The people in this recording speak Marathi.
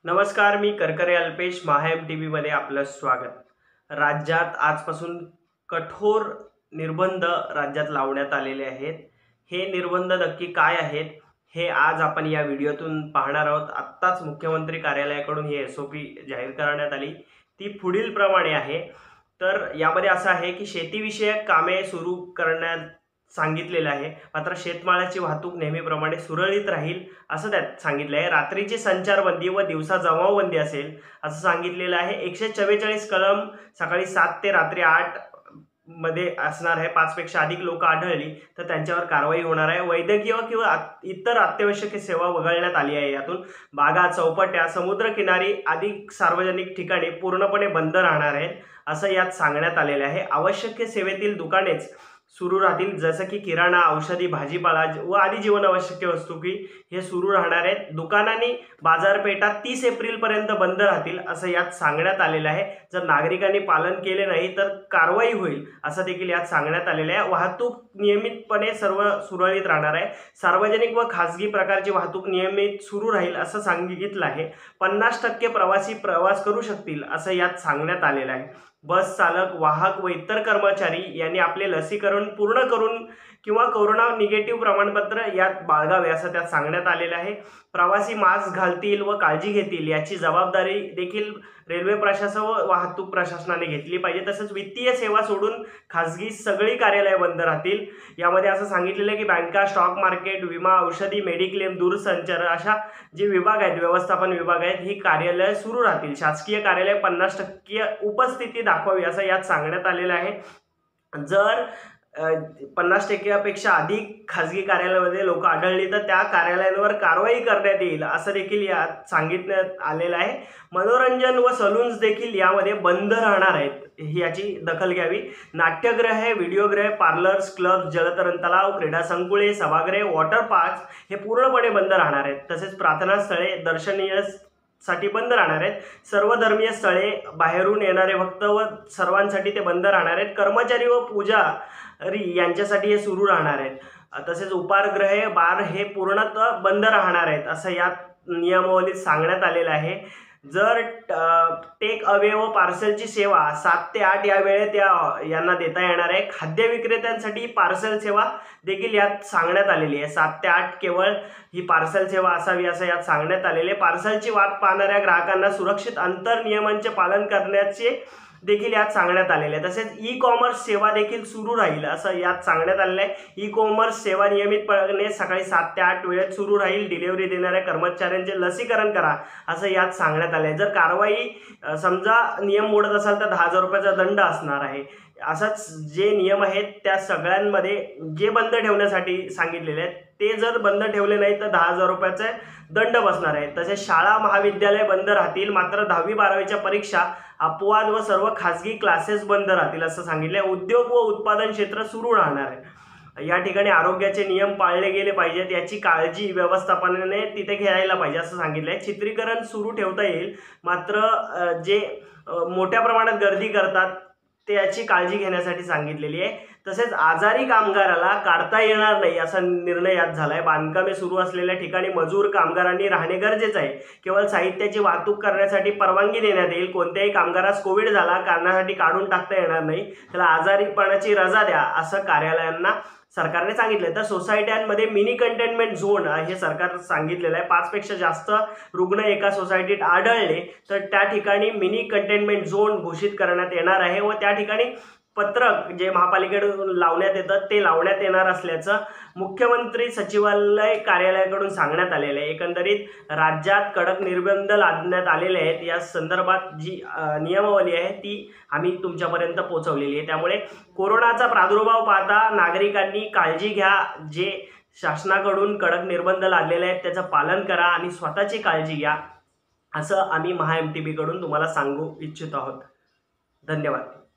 नमस्कार, मी करकरे अल्पेश. महा MTV मध्ये आपलं स्वागत. राज्यात आजपासून कठोर निर्बंध राज्यात लावण्यात आलेले आहेत. हे निर्बंध नक्की काय आहेत हे आज आपण या व्हिडिओतून पाहणार आहोत. आत्ताच मुख्यमंत्री कार्यालयाकडून ही SOP जाहीर करण्यात आली. ती पुढील प्रमाणे आहे. तर यामध्ये असं आहे की शेतीविषयक कामे सुरू करण्यात सांगितलेलं आहे, मात्र शेतमालाची वाहतूक नेहमीप्रमाणे सुरळीत राहील असं त्यात सांगितलं आहे. रात्रीची संचारबंदी व दिवसा जमावबंदी असेल असं सांगितलेलं आहे. 144 कलम सकाळी 7 ते रात्री 8 मध्ये असणार आहे. 5 पेक्षा अधिक लोक आढळली तर त्यांच्यावर कारवाई होणार आहे. वैद्यकीय किंवा इतर अत्यावश्यक सेवा वगळण्यात आली आहे. यातून बागा, चौपाट्या, समुद्रकिनारी आदी सार्वजनिक ठिकाणी पूर्णपणे बंद राहणार आहेत असं यात सांगण्यात आलेलं आहे. आवश्यक सेवेतील दुकानेच सुरू राहतील, जसं की किराणा, औषधी, भाजीपाला व आदी जीवनावश्यक वस्तू की हे सुरू राहणार आहेत. दुकानांनी बाजारपेठा 30 एप्रिलपर्यंत बंद राहतील असं यात सांगण्यात आलेलं आहे. जर नागरिकांनी पालन केले नाही तर कारवाई होईल असं देखील यात सांगण्यात आलेलं आहे. वाहतूक नियमितपणे सर्व सुरळीत राहणार आहे. सार्वजनिक व खासगी प्रकारची वाहतूक नियमित सुरू राहील असं सांगितलं आहे. 50% प्रवासी प्रवास करू शकतील असं यात सांगण्यात आलेलं आहे. बस चालक, वाहक व इतर कर्मचारी यांनी आपले लसीकरण पूर्ण करून किंवा कोरोना निगेटिव्ह प्रमाणपत्र यात बाळगावे असं त्यात सांगण्यात आलेलं आहे. प्रवासी मास्क घालतील व काळजी घेतील याची जबाबदारी देखील रेल्वे प्रशासन व वाहतूक प्रशासनाने घेतली पाहिजे. तसंच वित्तीय सेवा सोडून खासगी सगळी कार्यालये बंद राहतील. यामध्ये असं सांगितलेलं आहे की बँका, स्टॉक मार्केट, विमा, औषधी, मेडिक्लेम, दूरसंचार अशा जे विभाग आहेत, व्यवस्थापन विभाग आहेत, ही कार्यालय सुरू राहतील. शासकीय कार्यालय 50% उपस्थिती दाखवावी असं यात सांगण्यात आलेलं आहे. जर 50%पेक्षा अधिक खासगी कार्यालयामध्ये लोक आढळली तर त्या कार्यालयांवर कारवाई करण्यात येईल असं देखील यात सांगितण्यात आलेलं आहे. मनोरंजन व सलून्स देखील यामध्ये बंद राहणार आहेत, याची दखल घ्यावी. नाट्यगृहे, व्हिडिओगृहे, पार्लर्स, क्लब, जलतरण तलाव, क्रीडा संकुले, सभागृहे, वॉटर पार्क्स हे पूर्णपणे बंद राहणार आहेत. तसेच प्रार्थना स्थळे दर्शनीय साठी बंद राहणार आहेत. सर्व धर्मीय स्थळे, बाहेरून येणारे भक्त व सर्वांसाठी ते बंद राहणार आहेत. कर्मचारी व पुजारी यांच्यासाठी हे सुरू राहणार आहेत. तसेच उपाहारगृहे, बार हे पूर्णतः बंद राहणार आहेत असं यात नियमावलीत सांगण्यात आलेलं आहे. जर टेक अवे व पार्सलची सेवा 7 ते 8 या वेळेत यांना देता येणार आहे. खाद्य विक्रेत्यांसाठी पार्सल सेवा देखील यात सांगण्यात आलेली आहे. 7 ते 8 केवळ ही पार्सल सेवा असावी असं यात सांगण्यात आलेले. पार्सलची वाट पाहणाऱ्या ग्राहकांना सुरक्षित अंतर नियमांचे पालन करण्याचे देखील यात सांगण्यात आलेले आहे. तसेच ई कॉमर्स सेवा देखील सुरू राहील असं यात सांगण्यात आलेलं आहे. ई कॉमर्स सेवा नियमितपणे सकाळी 7 ते 8 वेळेत सुरू राहील. डिलिव्हरी देणाऱ्या कर्मचाऱ्यांचे लसीकरण करा असं यात सांगण्यात आलं आहे. जर कारवाई समजा नियम मोडत असाल तर 10,000 रुपयाचा दंड असणार आहे. असंच जे नियम आहेत त्या सगळ्यांमध्ये जे बंद ठेवण्यासाठी सांगितलेले आहेत ते जर बंद ठेवले नाही तर 10,000 रुपयाचे दंड बसणार आहे. तसेच शाळा, महाविद्यालय बंद राहतील, मात्र 10वी-12वीच्या परीक्षा, अपवाद व सर्व खासगी क्लासेस बंद राहतील असं सांगितलं आहे. उद्योग व उत्पादन क्षेत्र सुरू राहणार आहे. या ठिकाणी आरोग्याचे नियम पाळले गेले पाहिजेत याची काळजी व्यवस्थापनाने तिथे घ्यायला पाहिजे असं सांगितलं आहे. चित्रीकरण सुरू ठेवता येईल, मात्र जे मोठ्या प्रमाणात गर्दी करतात त्याची काळजी घेण्यासाठी सांगितलेली आहे. तसेच आजारी कामगाराला काढता येणार नाही असा निर्णय यात झाला आहे. बांधकामे सुरू असलेल्या ठिकाणी मजूर कामगारांनी राहणे गरजेचं आहे. केवळ साहित्याची वाहतूक करण्यासाठी परवानगी देण्यात येईल. कोणत्याही कामगारास कोविड झाला कारणासाठी काढून टाकता येणार नाही. त्याला आजारीपणाची रजा द्या असं कार्यालयांना सरकारने सांगितलं. तर सोसायट्यांमध्ये मिनी कंटेनमेंट झोन हे सरकार सांगितलेलं आहे. 5 पेक्षा जास्त रुग्ण एका सोसायटीत आढळले तर त्या ठिकाणी मिनी कंटेनमेंट झोन घोषित करण्यात येणार आहे व त्या ठिकाणी पत्रक जे महापालिकेकडून लावण्यात येतं ते लावण्यात येणार असल्याचं मुख्यमंत्री सचिवालय कार्यालयाकडून सांगण्यात आलेलं आहे. एकंदरीत राज्यात कडक निर्बंध लादण्यात आलेले आहेत. या संदर्भात जी नियमावली आहे ती आम्ही तुमच्यापर्यंत पोहोचवलेली आहे. त्यामुळे कोरोनाचा प्रादुर्भाव पाहता नागरिकांनी काळजी घ्या. जे शासनाकडून कडक निर्बंध लादलेले आहेत त्याचं पालन करा आणि स्वतःची काळजी घ्या असं आम्ही महा MTV कडून तुम्हाला सांगू इच्छित आहोत. धन्यवाद.